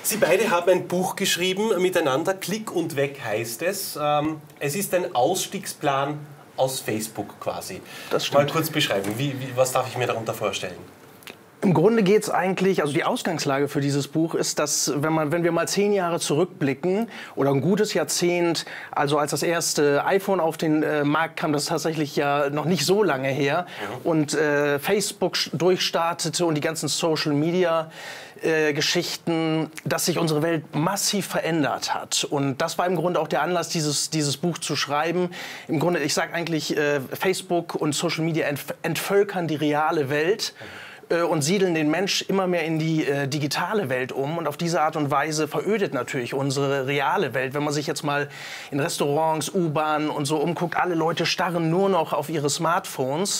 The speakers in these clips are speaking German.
Sie beide haben ein Buch geschrieben miteinander, Klick und weg heißt es. Es ist ein Ausstiegsplan aus Facebook quasi. Das stimmt. Mal kurz beschreiben, was darf ich mir darunter vorstellen? Im Grunde geht es eigentlich, also die Ausgangslage für dieses Buch ist, dass wenn wir mal 10 Jahre zurückblicken oder ein gutes Jahrzehnt, also als das erste iPhone auf den Markt kam, das ist tatsächlich ja noch nicht so lange her, und Facebook durchstartete und die ganzen Social Media Geschichten, dass sich unsere Welt massiv verändert hat. Und das war im Grunde auch der Anlass, dieses Buch zu schreiben. Im Grunde, ich sage eigentlich, Facebook und Social Media entvölkern die reale Welt und siedeln den Mensch immer mehr in die digitale Welt um. Und auf diese Art und Weise verödet natürlich unsere reale Welt. Wenn man sich jetzt mal in Restaurants, U-Bahnen und so umguckt, alle Leute starren nur noch auf ihre Smartphones.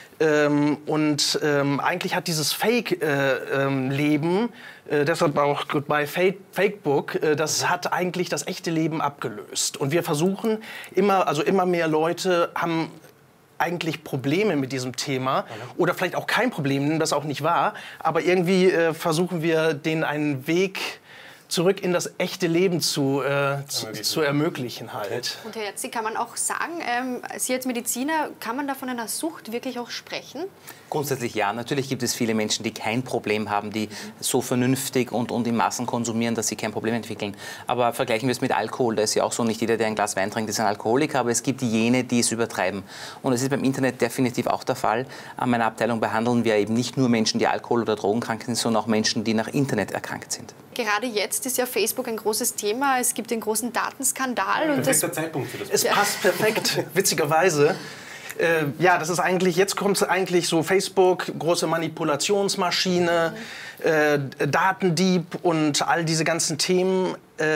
Eigentlich hat dieses Fake-Leben, deshalb auch Goodbye Fakebook, das hat eigentlich das echte Leben abgelöst. Und wir versuchen immer mehr Leute haben eigentlich Probleme mit diesem Thema oder vielleicht auch kein Problem, nehmen das auch nicht wahr, aber irgendwie versuchen wir denen einen Weg zurück in das echte Leben zu ermöglichen halt. Und Herr Jatzi, kann man auch sagen, Sie als Mediziner, kann man da von einer Sucht wirklich auch sprechen? Grundsätzlich ja. Natürlich gibt es viele Menschen, die kein Problem haben, die so vernünftig und in Maßen konsumieren, dass sie kein Problem entwickeln. Aber vergleichen wir es mit Alkohol, da ist ja auch so, nicht jeder, der ein Glas Wein trinkt, ist ein Alkoholiker, aber es gibt jene, die es übertreiben. Und es ist beim Internet definitiv auch der Fall. An meiner Abteilung behandeln wir eben nicht nur Menschen, die Alkohol- oder Drogenkrank sind, sondern auch Menschen, die nach Internet erkrankt sind. Gerade jetzt ist ja Facebook ein großes Thema. Es gibt den großen Datenskandal. Und Perfekter Zeitpunkt für das. Es passt perfekt, witzigerweise. Ja, das ist eigentlich, jetzt kommt es eigentlich so, Facebook, große Manipulationsmaschine, Datendieb und all diese ganzen Themen.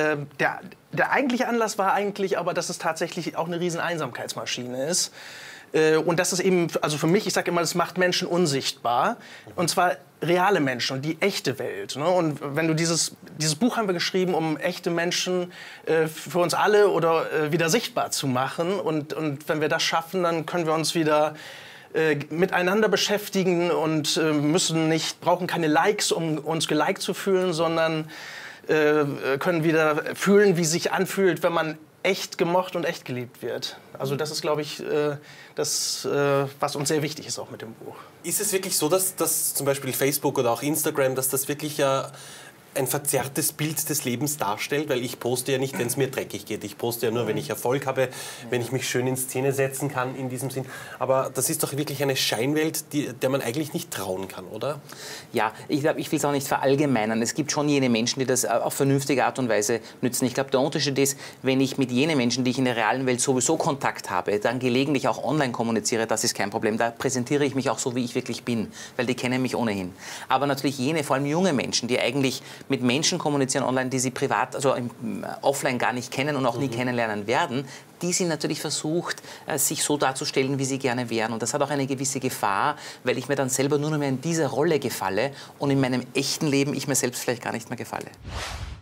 Der eigentliche Anlass war eigentlich aber, dass es tatsächlich auch eine riesen Einsamkeitsmaschine ist. Und das ist eben, also für mich, ich sage immer, das macht Menschen unsichtbar. Und zwar reale Menschen und die echte Welt. Ne? Und wenn du dieses Buch haben wir geschrieben, um echte Menschen für uns alle oder wieder sichtbar zu machen. Und wenn wir das schaffen, dann können wir uns wieder miteinander beschäftigen und brauchen keine Likes, um uns geliked zu fühlen, sondern können wieder fühlen, wie es sich anfühlt, wenn man echt gemocht und echt geliebt wird. Also das ist, glaube ich, das, was uns sehr wichtig ist auch mit dem Buch. Ist es wirklich so, dass zum Beispiel Facebook oder auch Instagram, dass das wirklich ein verzerrtes Bild des Lebens darstellt? Weil ich poste ja nicht, wenn es mir dreckig geht. Ich poste ja nur, wenn ich Erfolg habe, wenn ich mich schön in Szene setzen kann in diesem Sinn. Aber das ist doch wirklich eine Scheinwelt, der man eigentlich nicht trauen kann, oder? Ja, ich glaube, ich will es auch nicht verallgemeinern. Es gibt schon jene Menschen, die das auf vernünftige Art und Weise nützen. Ich glaube, der Unterschied ist, wenn ich mit jenen Menschen, die ich in der realen Welt sowieso Kontakt habe, dann gelegentlich auch online kommuniziere, das ist kein Problem. Da präsentiere ich mich auch so, wie ich wirklich bin, weil die kennen mich ohnehin. Aber natürlich jene, vor allem junge Menschen, die eigentlich mit Menschen kommunizieren online, die sie privat, also offline gar nicht kennen und auch nie kennenlernen werden, die sind natürlich versucht, sich so darzustellen, wie sie gerne wären. Und das hat auch eine gewisse Gefahr, weil ich mir dann selber nur noch mehr in dieser Rolle gefalle und in meinem echten Leben ich mir selbst vielleicht gar nicht mehr gefalle.